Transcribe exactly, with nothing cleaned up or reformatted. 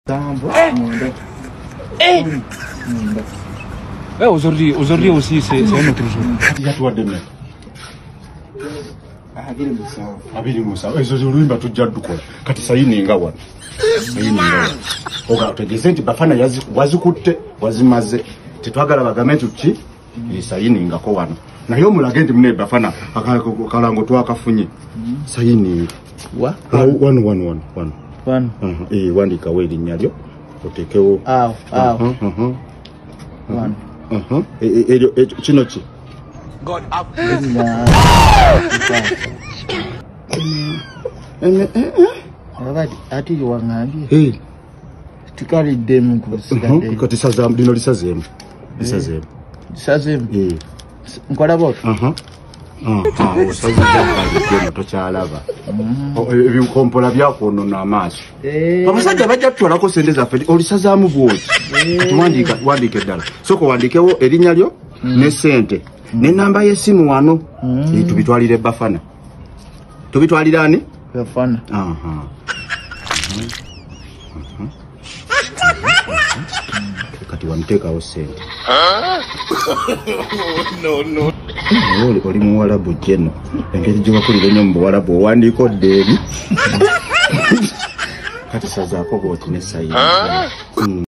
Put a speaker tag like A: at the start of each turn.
A: Eh Eh aujourd'hui aujourd'hui aussi c'est c'est un autre jour.
B: Il y a toi demain.
C: Abiri musawo.
B: Abiri musawo. Ezo zuluimba tujja dukola. Kati sayini nga wana. Sayini nga. Oga tegeze nti bafana yazi wazikutte wazimaze. Tetwagala bagame tuki ni sayini nga ko wana. Na yo mulagende mune bafana akalango twakafunye. Sayini.
C: Wa?
B: One one one one.
C: One.
B: Mhm. Eh wandika weli nyalyo. Otekewo.
C: Aw aw.
B: Mhm.
C: One.
B: Mhm. Eh eh kino ki?
A: God up.
C: Eh eh abadi ati yo wangambye.
B: Eh.
C: Tikali demu kusigadde.
B: Kati sazam dino lisazemu. Lisazemu.
C: Lisazemu.
B: Eh.
C: Nkola bot.
B: Aha. Ah, ah, osazemu tokyalaba. Ebikompola byakwonona amaaso. Abasajja bajja kutwalako sente zaffe olisazaamu bwoti. Tuwandika wandike ddala. Soko wandikewo erinnya lyo ne sente. Ne namba y'essimu wano. Tubitwalire Bafana. Tubitwalira ani?
C: Bafana.
B: Aha. Kati wamteekawo sente. No no. Oli oli muwalabu jeno. Engeri gye bakulira ennyo mu buwalabu owandiikodde eri. Kati sazaako bwoti ne sayini.